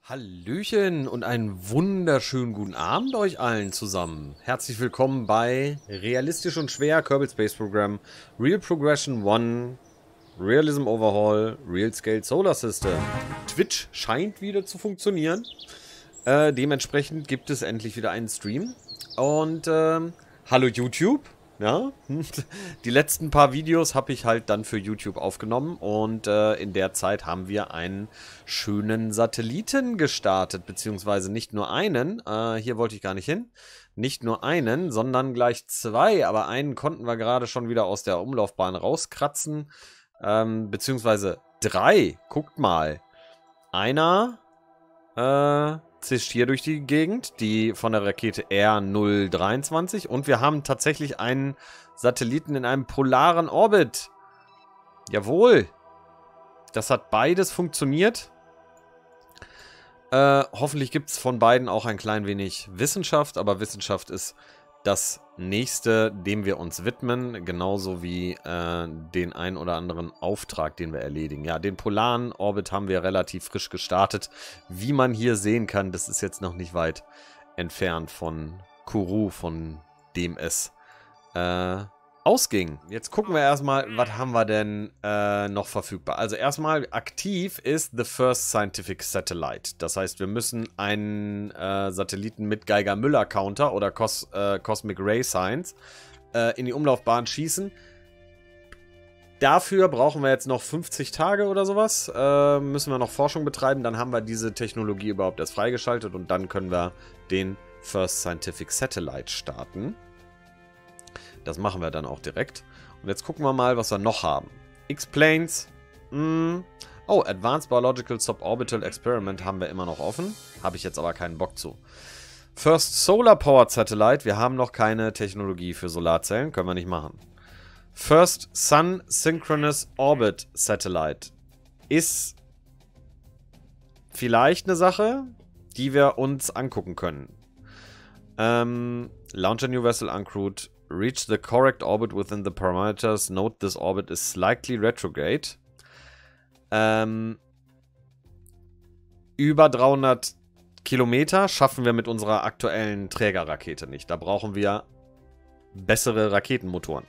Hallöchen und einen wunderschönen guten Abend euch allen zusammen. Herzlich willkommen bei Realistisch und Schwer Kerbal Space Program Real Progression 1 Realism Overhaul Real Scale Solar System. Twitch scheint wieder zu funktionieren. Dementsprechend gibt es endlich wieder einen Stream. Und hallo YouTube. Ja, die letzten paar Videos habe ich halt dann für YouTube aufgenommen und in der Zeit haben wir einen schönen Satelliten gestartet, beziehungsweise nicht nur einen, hier wollte ich gar nicht hin, nicht nur einen, sondern gleich zwei, aber einen konnten wir gerade schon wieder aus der Umlaufbahn rauskratzen, beziehungsweise drei, guckt mal, einer, zischt hier durch die Gegend, die von der Rakete R023. Und wir haben tatsächlich einen Satelliten in einem polaren Orbit. Jawohl. Das hat beides funktioniert. Hoffentlich gibt es von beiden auch ein klein wenig Wissenschaft. Aber Wissenschaft ist das nächste, dem wir uns widmen. Genauso wie den ein oder anderen Auftrag, den wir erledigen. Ja, den polaren Orbit haben wir relativ frisch gestartet. Wie man hier sehen kann, das ist jetzt noch nicht weit entfernt von Kourou, von dem es ausging. Jetzt gucken wir erstmal, was haben wir denn noch verfügbar. Also erstmal aktiv ist The First Scientific Satellite. Das heißt, wir müssen einen Satelliten mit Geiger-Müller-Counter oder Cosmic Ray Science in die Umlaufbahn schießen. Dafür brauchen wir jetzt noch 50 Tage oder sowas. Müssen wir noch Forschung betreiben. Dann haben wir diese Technologie überhaupt erst freigeschaltet und dann können wir den First Scientific Satellite starten. Das machen wir dann auch direkt. Und jetzt gucken wir mal, was wir noch haben. X-Planes. Oh, Advanced Biological Suborbital Experiment haben wir immer noch offen. Habe ich jetzt aber keinen Bock zu. First Solar Powered Satellite. Wir haben noch keine Technologie für Solarzellen. Können wir nicht machen. First Sun Synchronous Orbit Satellite. Ist vielleicht eine Sache, die wir uns angucken können. Launch a new vessel uncrewed. Reach the correct orbit within the parameters. Note this orbit is slightly retrograde. Über 300 Kilometer schaffen wir mit unserer aktuellen Trägerrakete nicht. Da brauchen wir bessere Raketenmotoren.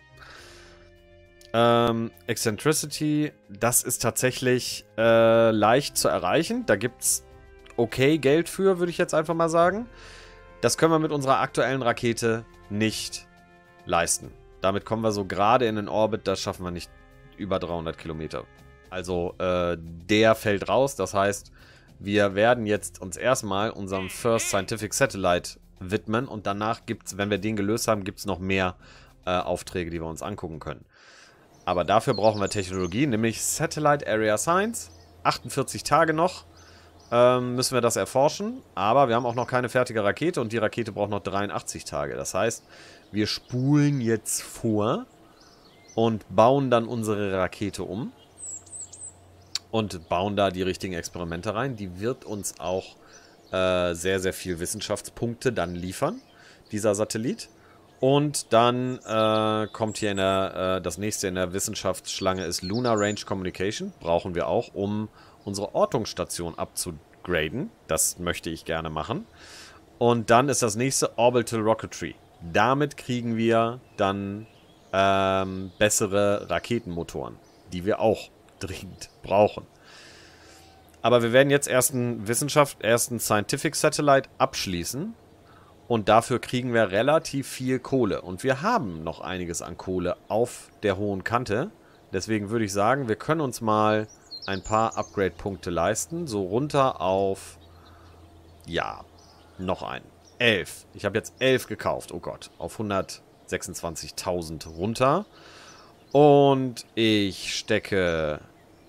Eccentricity, das ist tatsächlich leicht zu erreichen. Da gibt es okay Geld für, würde ich jetzt einfach mal sagen. Das können wir mit unserer aktuellen Rakete nicht leisten. Damit kommen wir so gerade in den Orbit, das schaffen wir nicht über 300 Kilometer. Also der fällt raus, das heißt, wir werden jetzt uns erstmal unserem First Scientific Satellite widmen und danach gibt es, wenn wir den gelöst haben, gibt es noch mehr Aufträge, die wir uns angucken können. Aber dafür brauchen wir Technologie, nämlich Satellite Area Science. 48 Tage noch müssen wir das erforschen, aber wir haben auch noch keine fertige Rakete und die Rakete braucht noch 83 Tage. Das heißt, wir spulen jetzt vor und bauen dann unsere Rakete um und bauen da die richtigen Experimente rein. Die wird uns auch sehr, sehr viel Wissenschaftspunkte dann liefern, dieser Satellit. Und dann kommt hier das nächste in der Wissenschaftsschlange ist Lunar Range Communication. Brauchen wir auch, um unsere Ortungsstation abzugraden. Das möchte ich gerne machen. Und dann ist das nächste Orbital Rocketry. Damit kriegen wir dann bessere Raketenmotoren, die wir auch dringend brauchen. Aber wir werden jetzt ersten Scientific Satellite abschließen. Und dafür kriegen wir relativ viel Kohle. Und wir haben noch einiges an Kohle auf der hohen Kante. Deswegen würde ich sagen, wir können uns mal ein paar Upgrade-Punkte leisten. So runter auf, ja, noch einen. 11. Ich habe jetzt 11 gekauft. Oh Gott. Auf 126.000 runter. Und ich stecke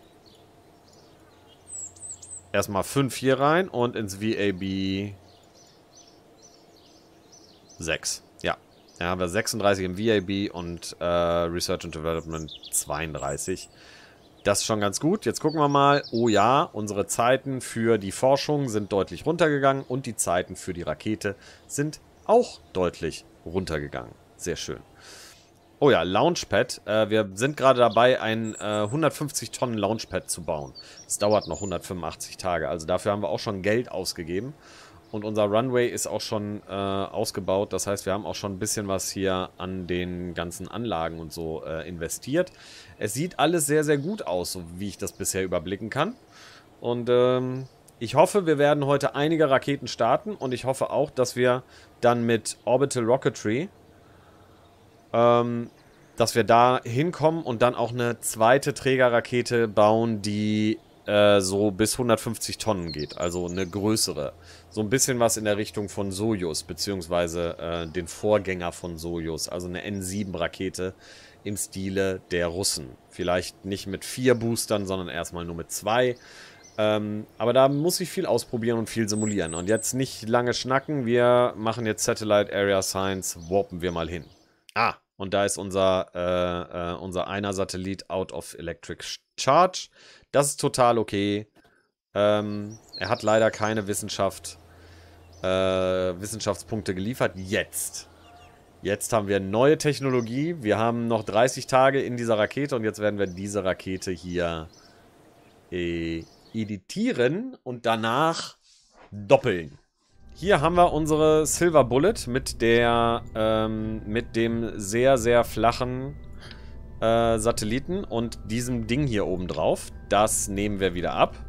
erstmal 5 hier rein und ins VAB 6. Ja. Da haben wir 36 im VAB und Research and Development 32. Das ist schon ganz gut. Jetzt gucken wir mal. Oh ja, unsere Zeiten für die Forschung sind deutlich runtergegangen und die Zeiten für die Rakete sind auch deutlich runtergegangen. Sehr schön. Oh ja, Launchpad. Wir sind gerade dabei, ein 150 Tonnen Launchpad zu bauen. Es dauert noch 185 Tage. Also dafür haben wir auch schon Geld ausgegeben. Und unser Runway ist auch schon ausgebaut. Das heißt, wir haben auch schon ein bisschen was hier an den ganzen Anlagen und so investiert. Es sieht alles sehr, sehr gut aus, so wie ich das bisher überblicken kann. Und ich hoffe, wir werden heute einige Raketen starten. Und ich hoffe auch, dass wir dann mit Orbital Rocketry dass wir da hinkommen und dann auch eine zweite Trägerrakete bauen, die so bis 150 Tonnen geht. Also eine größere. So ein bisschen was in der Richtung von Sojus, beziehungsweise den Vorgänger von Sojus. Also eine N7-Rakete im Stile der Russen. Vielleicht nicht mit 4 Boostern, sondern erstmal nur mit 2. Aber da muss ich viel ausprobieren und viel simulieren. Und jetzt nicht lange schnacken. Wir machen jetzt Satellite Area Science, warpen wir mal hin. Ah, und da ist unser einer Satellit out of electric charge. Das ist total okay. Er hat leider keine Wissenschaftspunkte geliefert. Jetzt haben wir neue Technologie. Wir haben noch 30 Tage in dieser Rakete und jetzt werden wir diese Rakete hier editieren und danach doppeln. Hier haben wir unsere Silver Bullet mit dem sehr, sehr flachen Satelliten und diesem Ding hier oben drauf. Das nehmen wir wieder ab.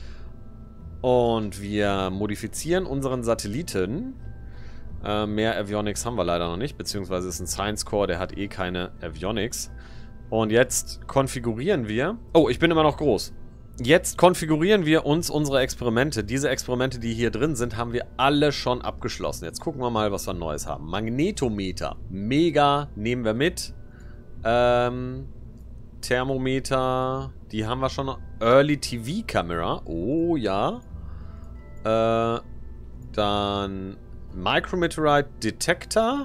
Und wir modifizieren unseren Satelliten. Mehr Avionics haben wir leider noch nicht, beziehungsweise ist ein Science Core, der hat eh keine Avionics. Und jetzt konfigurieren wir... Oh, ich bin immer noch groß. Jetzt konfigurieren wir uns unsere Experimente. Diese Experimente, die hier drin sind, haben wir alle schon abgeschlossen. Jetzt gucken wir mal, was wir Neues haben. Magnetometer. Mega. Nehmen wir mit. Thermometer. Die haben wir schon. Early TV Camera. Oh, ja. Dann Micrometeorite Detector.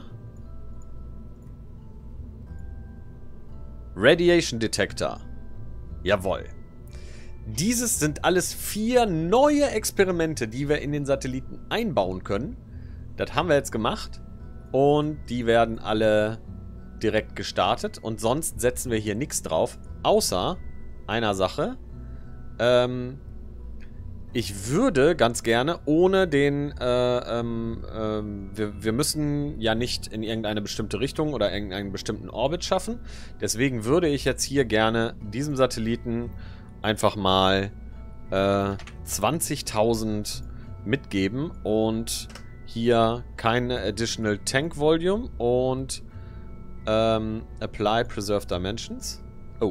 Radiation Detector. Jawohl. Dieses sind alles 4 neue Experimente, die wir in den Satelliten einbauen können. Das haben wir jetzt gemacht. Und die werden alle direkt gestartet. Und sonst setzen wir hier nichts drauf. Außer einer Sache. Ich würde ganz gerne ohne den... wir müssen ja nicht in irgendeine bestimmte Richtung oder irgendeinen bestimmten Orbit schaffen. Deswegen würde ich jetzt hier gerne diesem Satelliten... einfach mal 20.000 mitgeben und hier keine Additional Tank Volume und Apply Preserve Dimensions. Oh.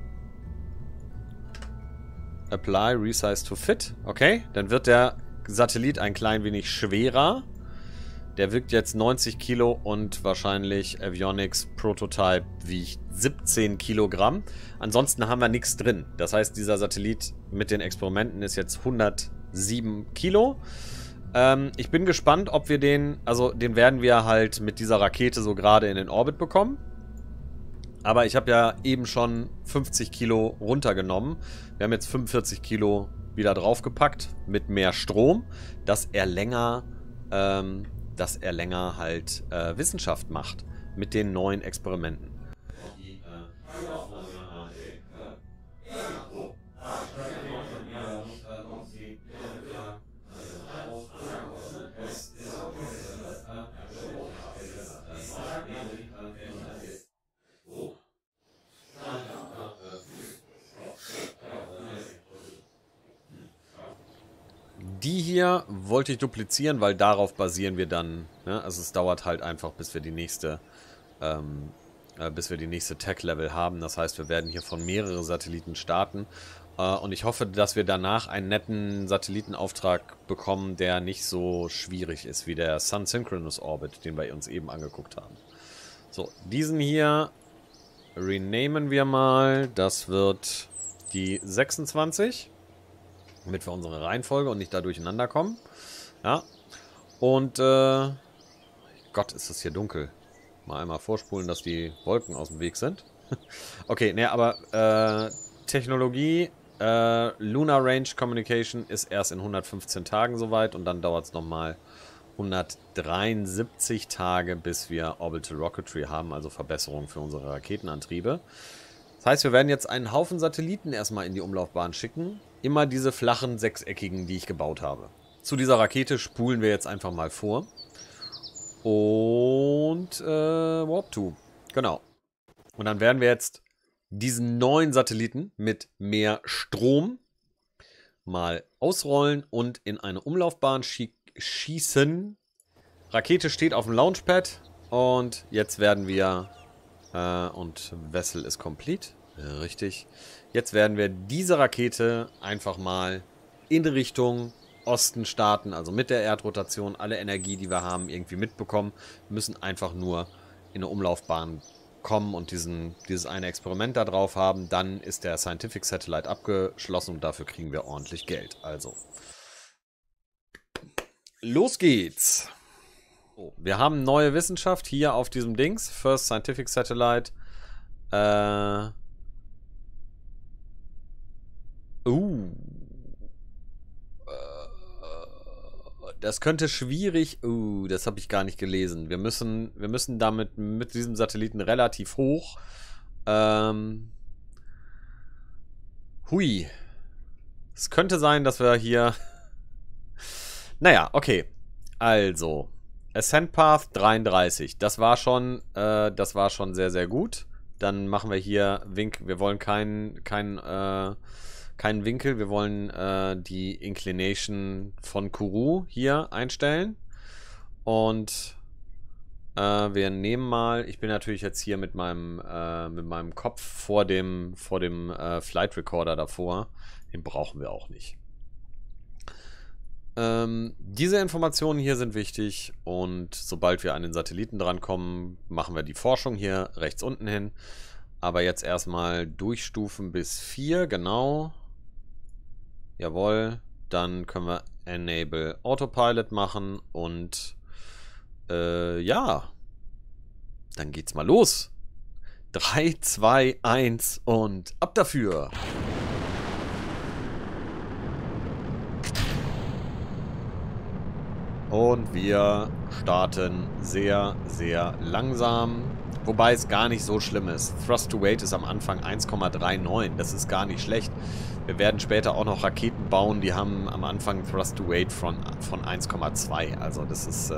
Apply Resize to Fit. Okay, dann wird der Satellit ein klein wenig schwerer. Der wiegt jetzt 90 Kilo und wahrscheinlich Avionics Prototype wiegt 17 Kilogramm. Ansonsten haben wir nichts drin. Das heißt, dieser Satellit mit den Experimenten ist jetzt 107 Kilo. Ich bin gespannt, ob wir den... Also, den werden wir halt mit dieser Rakete so gerade in den Orbit bekommen. Aber ich habe ja eben schon 50 Kilo runtergenommen. Wir haben jetzt 45 Kilo wieder draufgepackt mit mehr Strom, dass er länger halt Wissenschaft macht mit den neuen Experimenten. Die hier wollte ich duplizieren, weil darauf basieren wir dann. Ne? Also es dauert halt einfach, bis wir die nächste Tech-Level haben. Das heißt, wir werden hier von mehreren Satelliten starten. Und ich hoffe, dass wir danach einen netten Satellitenauftrag bekommen, der nicht so schwierig ist wie der Sun Synchronous Orbit, den wir uns eben angeguckt haben. So, diesen hier renamen wir mal. Das wird die 26. Damit wir unsere Reihenfolge und nicht da durcheinander kommen. Ja. Und, Gott, ist das hier dunkel. Mal einmal vorspulen, dass die Wolken aus dem Weg sind. Okay, ne, aber, Technologie, Lunar Range Communication ist erst in 115 Tagen soweit und dann dauert es nochmal 173 Tage, bis wir Orbital Rocketry haben, also Verbesserungen für unsere Raketenantriebe. Das heißt, wir werden jetzt einen Haufen Satelliten erstmal in die Umlaufbahn schicken. Immer diese flachen, sechseckigen, die ich gebaut habe. Zu dieser Rakete spulen wir jetzt einfach mal vor. Und Warp 2. Genau. Und dann werden wir jetzt diesen neuen Satelliten mit mehr Strom mal ausrollen und in eine Umlaufbahn schießen. Rakete steht auf dem Launchpad und jetzt werden wir und Vessel ist complete. Richtig. Jetzt werden wir diese Rakete einfach mal in Richtung Osten starten, also mit der Erdrotation, alle Energie, die wir haben, irgendwie mitbekommen. Wir müssen einfach nur in eine Umlaufbahn kommen und dieses eine Experiment da drauf haben. Dann ist der Scientific Satellite abgeschlossen und dafür kriegen wir ordentlich Geld. Also, los geht's! So, wir haben neue Wissenschaft hier auf diesem Dings. First Scientific Satellite. Das könnte schwierig... das habe ich gar nicht gelesen. Wir müssen damit mit diesem Satelliten relativ hoch. Hui. Es könnte sein, dass wir hier... Naja, okay. Also. Ascent Path 33. Das war schon sehr, sehr gut. Dann machen wir hier Winkel. Wir wollen keinen Winkel. Wir wollen die Inclination von Kourou hier einstellen. Und wir nehmen mal, ich bin natürlich jetzt hier mit meinem Kopf vor dem Flight Recorder davor. Den brauchen wir auch nicht. Diese Informationen hier sind wichtig und sobald wir an den Satelliten drankommen, machen wir die Forschung hier rechts unten hin. Aber jetzt erstmal durchstufen bis 4, genau. Jawohl, dann können wir Enable Autopilot machen und ja, dann geht's mal los. 3, 2, 1 und ab dafür. Und wir starten sehr, sehr langsam. Wobei es gar nicht so schlimm ist. Thrust to Weight ist am Anfang 1,39. Das ist gar nicht schlecht. Wir werden später auch noch Raketen bauen, die haben am Anfang Thrust to Weight von 1,2. Also das ist...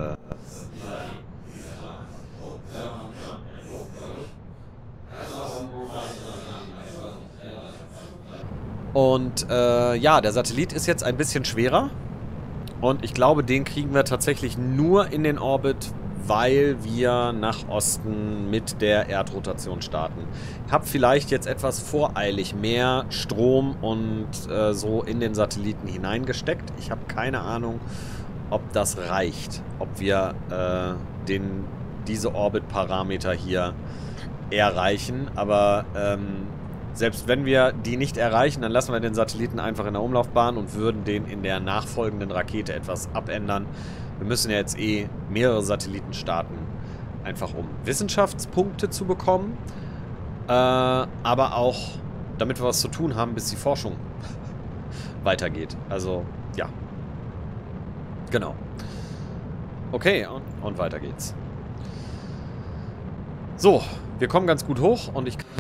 Und ja, der Satellit ist jetzt ein bisschen schwerer. Und ich glaube, den kriegen wir tatsächlich nur in den Orbit, weil wir nach Osten mit der Erdrotation starten. Ich habe vielleicht jetzt etwas voreilig mehr Strom und so in den Satelliten hineingesteckt. Ich habe keine Ahnung, ob das reicht. Ob wir diese Orbit-Parameter hier erreichen. Aber selbst wenn wir die nicht erreichen, dann lassen wir den Satelliten einfach in der Umlaufbahn und würden den in der nachfolgenden Rakete etwas abändern. Wir müssen ja jetzt mehrere Satelliten starten, einfach um Wissenschaftspunkte zu bekommen, aber auch, damit wir was zu tun haben, bis die Forschung weitergeht. Also, ja. Genau. Okay, und weiter geht's. So, wir kommen ganz gut hoch und ich kann...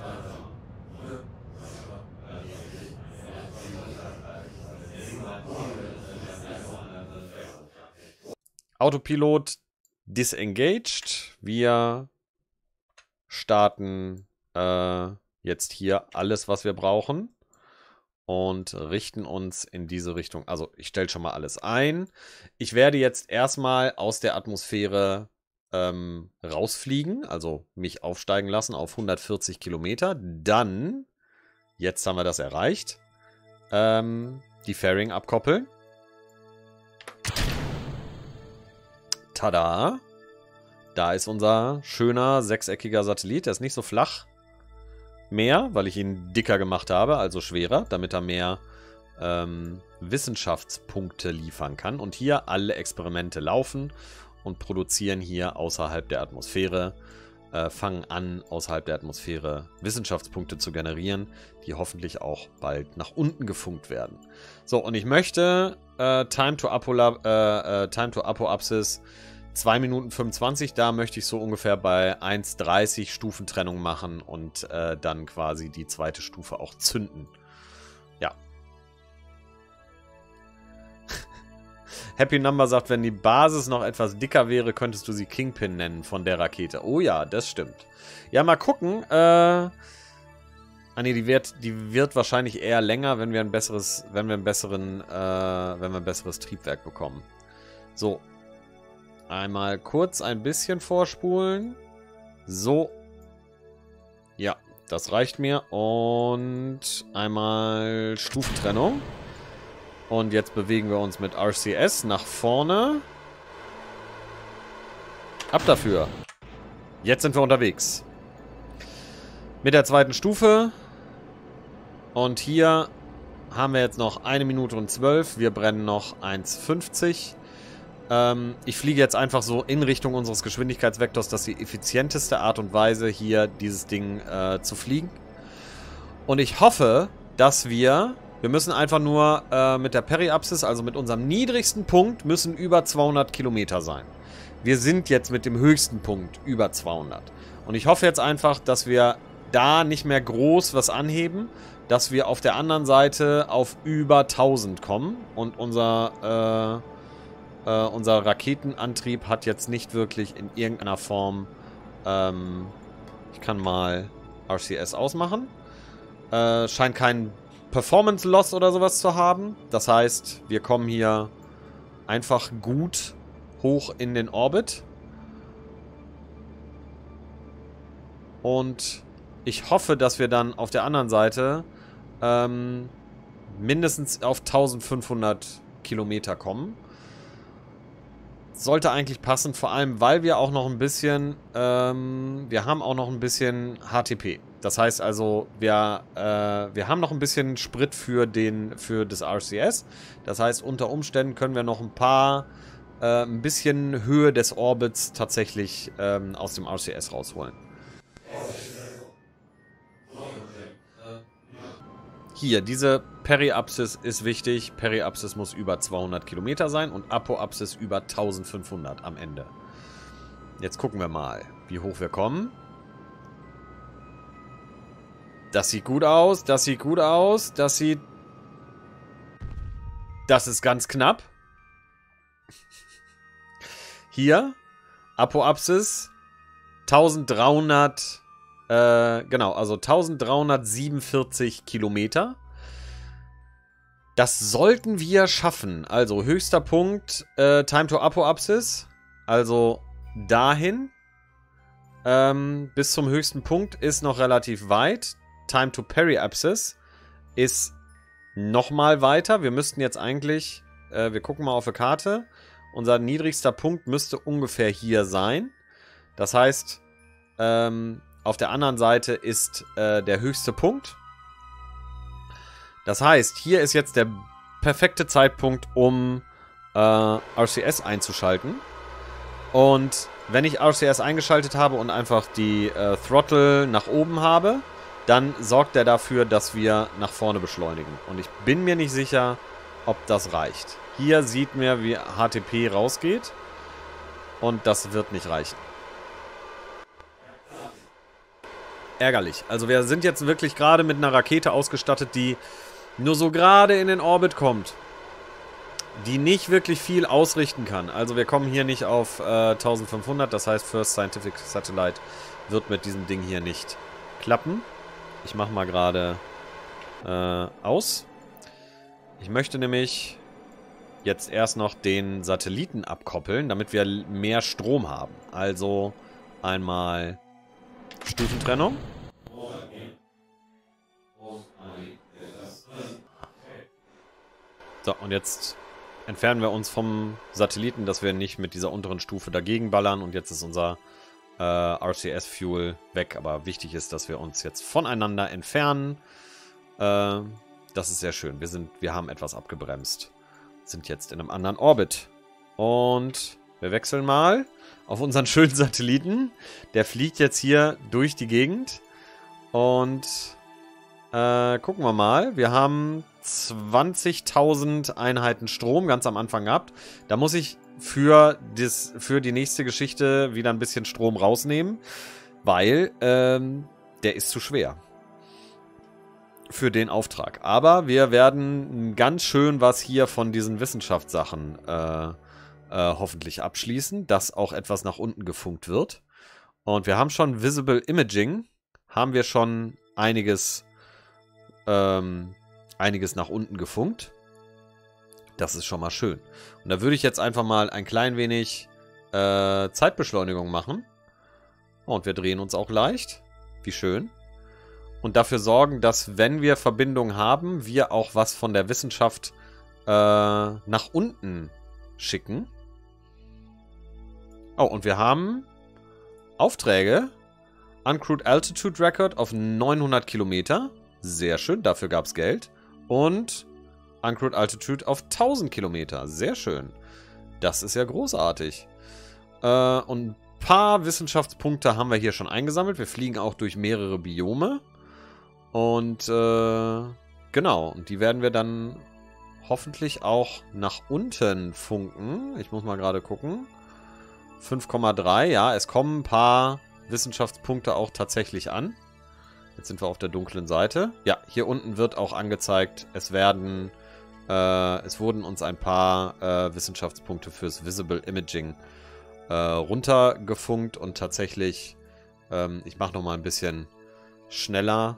Autopilot disengaged. Wir starten jetzt hier alles, was wir brauchen und richten uns in diese Richtung. Also ich stelle schon mal alles ein. Ich werde jetzt erstmal aus der Atmosphäre rausfliegen, also mich aufsteigen lassen auf 140 Kilometer. Dann, jetzt haben wir das erreicht, die Fairing abkoppeln. Tada! Da ist unser schöner sechseckiger Satellit. Der ist nicht so flach mehr, weil ich ihn dicker gemacht habe, also schwerer, damit er mehr Wissenschaftspunkte liefern kann. Und hier alle Experimente laufen und produzieren hier außerhalb der Atmosphäre fangen an, außerhalb der Atmosphäre Wissenschaftspunkte zu generieren, die hoffentlich auch bald nach unten gefunkt werden. So, und ich möchte Time to Apoapsis 2 Minuten 25, da möchte ich so ungefähr bei 1,30 Stufentrennung machen und dann quasi die zweite Stufe auch zünden. Ja. Happy Number sagt, wenn die Basis noch etwas dicker wäre, könntest du sie Kingpin nennen von der Rakete. Oh ja, das stimmt. Ja, mal gucken. Ah ne, die wird wahrscheinlich eher länger, wenn wir ein besseres Triebwerk bekommen. So. Einmal kurz ein bisschen vorspulen. So. Ja, das reicht mir. Und einmal Stufentrennung. Und jetzt bewegen wir uns mit RCS nach vorne. Ab dafür. Jetzt sind wir unterwegs. Mit der zweiten Stufe. Und hier haben wir jetzt noch 1 Minute und 12. Wir brennen noch 1,50. Ich fliege jetzt einfach so in Richtung unseres Geschwindigkeitsvektors. Das ist die effizienteste Art und Weise, hier dieses Ding zu fliegen. Und ich hoffe, dass wir müssen einfach nur mit der Periapsis, also mit unserem niedrigsten Punkt, müssen über 200 Kilometer sein. Wir sind jetzt mit dem höchsten Punkt über 200. Und ich hoffe jetzt einfach, dass wir da nicht mehr groß was anheben, dass wir auf der anderen Seite auf über 1000 kommen. Und unser Raketenantrieb hat jetzt nicht wirklich in irgendeiner Form... ich kann mal RCS ausmachen. Scheint kein Performance Loss oder sowas zu haben. Das heißt, wir kommen hier einfach gut hoch in den Orbit. Und ich hoffe, dass wir dann auf der anderen Seite mindestens auf 1500 Kilometer kommen. Sollte eigentlich passen, vor allem, weil wir auch noch ein bisschen, wir haben auch noch ein bisschen HTP. Das heißt also, wir haben noch ein bisschen Sprit für das RCS. Das heißt, unter Umständen können wir noch ein bisschen Höhe des Orbits tatsächlich aus dem RCS rausholen. Hier, diese Periapsis ist wichtig. Periapsis muss über 200 Kilometer sein und Apoapsis über 1500 am Ende. Jetzt gucken wir mal, wie hoch wir kommen. Das sieht gut aus, das sieht gut aus, das ist ganz knapp. Hier, Apoapsis, 1300, also 1347 Kilometer. Das sollten wir schaffen. Also höchster Punkt, Time to Apoapsis, also dahin. Bis zum höchsten Punkt ist noch relativ weit. Time to Periapsis ist nochmal weiter. Wir müssten jetzt eigentlich, wir gucken mal auf der Karte. Unser niedrigster Punkt müsste ungefähr hier sein. Das heißt, auf der anderen Seite ist der höchste Punkt. Das heißt, hier ist jetzt der perfekte Zeitpunkt, um RCS einzuschalten. Und wenn ich RCS eingeschaltet habe und einfach die Throttle nach oben habe, dann sorgt er dafür, dass wir nach vorne beschleunigen. Und ich bin mir nicht sicher, ob das reicht. Hier sieht man, wie HTP rausgeht. Und das wird nicht reichen. Ärgerlich. Also wir sind jetzt wirklich gerade mit einer Rakete ausgestattet, die nur so gerade in den Orbit kommt. Die nicht wirklich viel ausrichten kann. Also wir kommen hier nicht auf 1500. Das heißt, First Scientific Satellite wird mit diesem Ding hier nicht klappen. Ich mache mal gerade aus. Ich möchte nämlich jetzt erst noch den Satelliten abkoppeln, damit wir mehr Strom haben. Also einmal Stufentrennung. So, und jetzt entfernen wir uns vom Satelliten, dass wir nicht mit dieser unteren Stufe dagegen ballern. Und jetzt ist unser RCS-Fuel weg. Aber wichtig ist, dass wir uns jetzt voneinander entfernen. Das ist sehr schön. Wir haben etwas abgebremst. Sind jetzt in einem anderen Orbit. Und Wir wechseln mal auf unseren schönen Satelliten. Der fliegt jetzt hier durch die Gegend. Und gucken wir mal. Wir haben 20.000 Einheiten Strom ganz am Anfang gehabt. Da muss ich für die nächste Geschichte wieder ein bisschen Strom rausnehmen, weil der ist zu schwer für den Auftrag. Aber wir werden ganz schön was hier von diesen Wissenschaftssachen hoffentlich abschließen, dass auch etwas nach unten gefunkt wird. Und wir haben schon Visible Imaging, haben wir schon einiges nach unten gefunkt. Das ist schon mal schön. Und da würde ich jetzt einfach mal ein klein wenig Zeitbeschleunigung machen. Und wir drehen uns auch leicht. Wie schön. Und dafür sorgen, dass, wenn wir Verbindungen haben, wir auch was von der Wissenschaft nach unten schicken. Oh, und wir haben Aufträge. Uncrewed Altitude Record auf 900 Kilometer. Sehr schön, dafür gab es Geld. Und Uncrewed Altitude auf 1000 Kilometer. Sehr schön. Das ist ja großartig. Und ein paar Wissenschaftspunkte haben wir hier schon eingesammelt. Wir fliegen auch durch mehrere Biome. Und genau, und die werden wir dann hoffentlich auch nach unten funken. Ich muss mal gerade gucken. 5,3, ja, es kommen ein paar Wissenschaftspunkte auch tatsächlich an. Jetzt sind wir auf der dunklen Seite. Ja, hier unten wird auch angezeigt, es wurden uns ein paar Wissenschaftspunkte fürs Visible Imaging runtergefunkt und tatsächlich, ich mache nochmal ein bisschen schneller.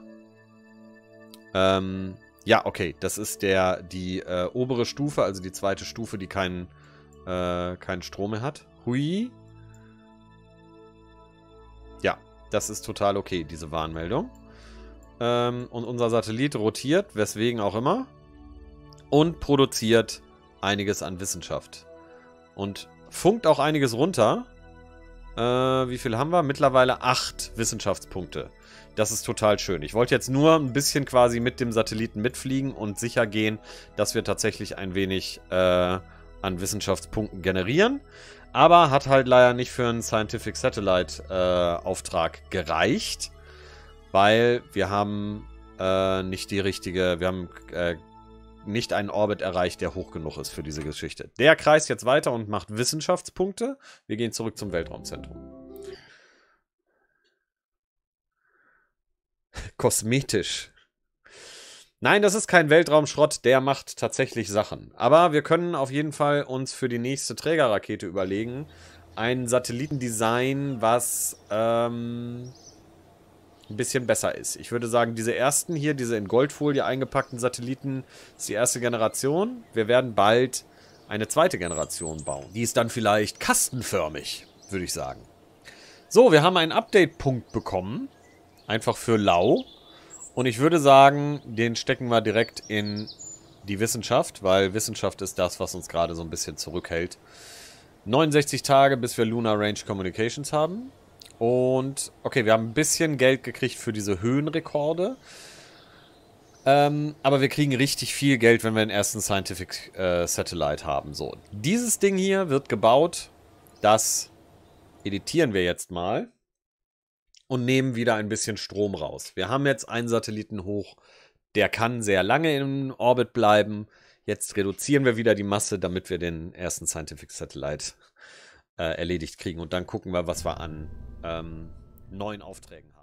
Ja, okay, das ist die obere Stufe, also die zweite Stufe, die keinen Strom mehr hat. Hui. Ja, das ist total okay, diese Warnmeldung. Und unser Satellit rotiert, weswegen auch immer, und produziert einiges an Wissenschaft. Und funkt auch einiges runter. Wie viel haben wir? Mittlerweile 8 Wissenschaftspunkte. Das ist total schön. Ich wollte jetzt nur ein bisschen quasi mit dem Satelliten mitfliegen und sicher gehen, dass wir tatsächlich ein wenig an Wissenschaftspunkten generieren. Aber hat halt leider nicht für einen Scientific Satellite Auftrag gereicht. Weil wir haben nicht die richtige, wir haben nicht einen Orbit erreicht, der hoch genug ist für diese Geschichte. Der kreist jetzt weiter und macht Wissenschaftspunkte. Wir gehen zurück zum Weltraumzentrum. Kosmetisch. Nein, das ist kein Weltraumschrott, der macht tatsächlich Sachen. Aber wir können auf jeden Fall uns für die nächste Trägerrakete überlegen, ein Satellitendesign, was ein bisschen besser ist. Ich würde sagen, diese ersten hier, diese in Goldfolie eingepackten Satelliten, ist die erste Generation. Wir werden bald eine zweite Generation bauen. Die ist dann vielleicht kastenförmig, würde ich sagen. So, wir haben einen Update-Punkt bekommen. Einfach für lau. Und ich würde sagen, den stecken wir direkt in die Wissenschaft, weil Wissenschaft ist das, was uns gerade so ein bisschen zurückhält. 69 Tage, bis wir Lunar Range Communications haben. Und, okay, wir haben ein bisschen Geld gekriegt für diese Höhenrekorde. Aber wir kriegen richtig viel Geld, wenn wir den ersten Scientific Satellite haben. So, dieses Ding hier wird gebaut. Das editieren wir jetzt mal. Und nehmen wieder ein bisschen Strom raus. Wir haben jetzt einen Satelliten hoch, der kann sehr lange im Orbit bleiben. Jetzt reduzieren wir wieder die Masse, damit wir den ersten Scientific Satellite erledigt kriegen. Und dann gucken wir, was wir an neuen Aufträgen haben.